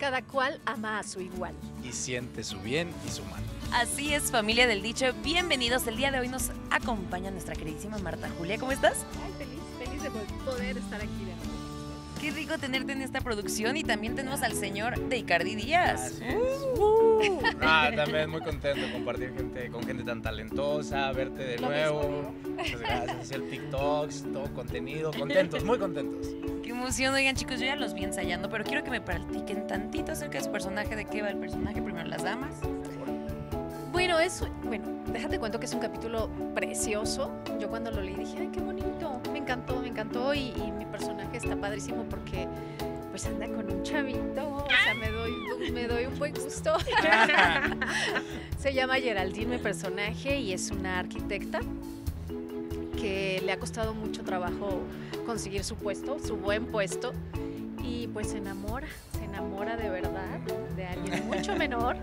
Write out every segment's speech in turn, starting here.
cada cual ama a su igual. Y siente su bien y su mal. Así es, familia del dicho. Bienvenidos. El día de hoy nos acompaña nuestra queridísima Marta Julia. ¿Cómo estás? Ay, feliz de poder estar aquí de nuevo. Qué rico tenerte en esta producción y también tenemos al señor de Icardi Díaz. Así es. También muy contento de compartir con gente tan talentosa, verte de Lo nuevo. Muchas gracias, hacer TikToks, todo contenido, contentos, muy contentos. Qué emoción. Oigan, chicos, yo ya los vi ensayando, pero quiero que me platiquen tantito acerca de su personaje, de qué va el personaje. Primero las damas. Bueno, déjate cuento que es un capítulo precioso. Yo cuando lo leí dije, ay, qué bonito, me encantó y mi personaje está padrísimo porque pues anda con un chavito, o sea, me doy un buen gusto. Se llama Geraldine mi personaje y es una arquitecta que le ha costado mucho trabajo conseguir su puesto, su buen puesto, y pues se enamora de verdad de alguien mucho menor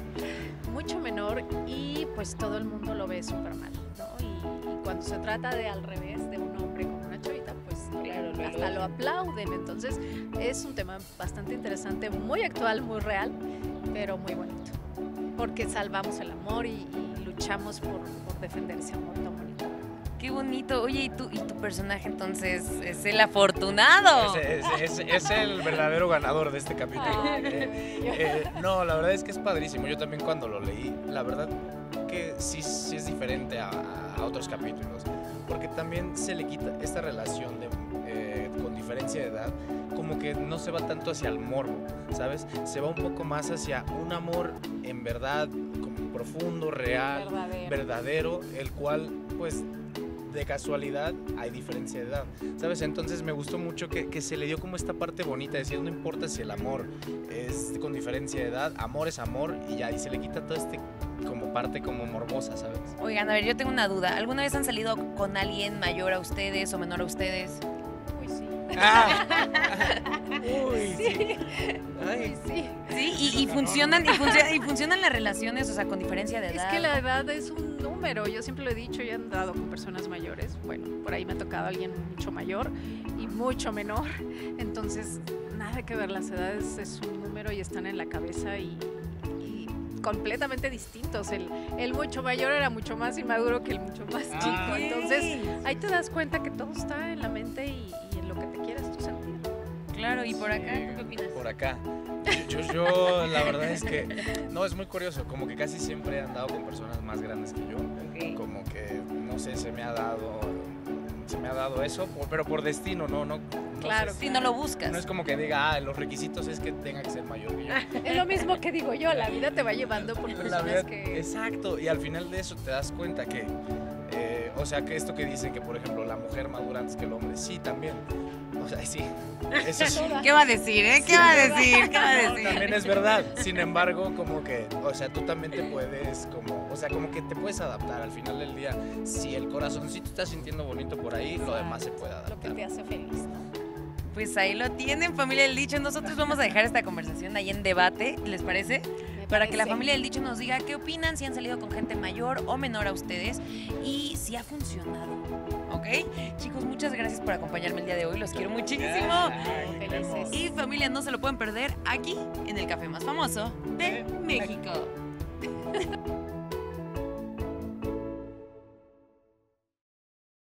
y pues todo el mundo lo ve súper mal, ¿no? Y cuando se trata de al revés, de un hombre con una chavita, pues claro, hasta lo aplauden. Entonces es un tema bastante interesante, muy actual, muy real, pero muy bonito, porque salvamos el amor y luchamos por defender ese amor tan bonito. Qué bonito. Oye, ¿y tu personaje entonces es el afortunado? Es el verdadero ganador de este capítulo. No, la verdad es que es padrísimo. Yo también cuando lo leí, la verdad que sí es diferente a otros capítulos, porque también se le quita esta relación con diferencia de edad, como que no se va tanto hacia el morbo, ¿sabes? Se va un poco más hacia un amor en verdad, como profundo, real, verdadero, el cual pues de casualidad hay diferencia de edad, ¿sabes? Entonces me gustó mucho que se le dio como esta parte bonita, decir, no importa si el amor es con diferencia de edad, amor es amor y ya, y se le quita todo como parte como morbosa, ¿sabes? Oigan, a ver, yo tengo una duda. ¿Alguna vez han salido con alguien mayor a ustedes o menor a ustedes? Uy, sí. Uy, sí. Ay, sí. Sí, y funcionan las relaciones, o sea, con diferencia de edad. Es que la edad es un número, yo siempre lo he dicho, yo he andado con personas mayores, bueno, por ahí me ha tocado alguien mucho mayor y mucho menor, entonces nada que ver, las edades es un número y están en la cabeza y completamente distintos. El mucho mayor era mucho más inmaduro que el mucho más chico, entonces ahí te das cuenta que todo está en la mente y en lo que te quieras tú sentir. Claro, y por acá, ¿tú qué opinas? Por acá. Yo la verdad es que, no, es muy curioso, como que casi siempre he andado con personas más grandes que yo, como que, no sé, se me ha dado eso, pero por destino, no claro, si no lo buscas. No es como que diga, los requisitos es que tenga que ser mayor que yo. Es lo mismo que digo yo, la vida te va llevando por personas que... Exacto, y al final de eso te das cuenta que, o sea, que esto que dicen que, por ejemplo, la mujer madura antes que el hombre, sí, también. O sea, sí, eso sí. ¿Qué va a decir, ¿Qué va a decir? También es verdad. Sin embargo, como que, o sea, tú también te puedes, como que te puedes adaptar. Al final del día, si el corazoncito está sintiendo bonito por ahí, lo demás se puede adaptar. Lo que te hace feliz, ¿no? Pues ahí lo tienen, familia del dicho. Nosotros vamos a dejar esta conversación ahí en debate, ¿les parece? Para que la familia del dicho nos diga qué opinan, si han salido con gente mayor o menor a ustedes y si ha funcionado, ¿ok? Chicos, muchas gracias por acompañarme el día de hoy, los quiero muchísimo. Felices. Y familia, no se lo pueden perder aquí en el café más famoso de México.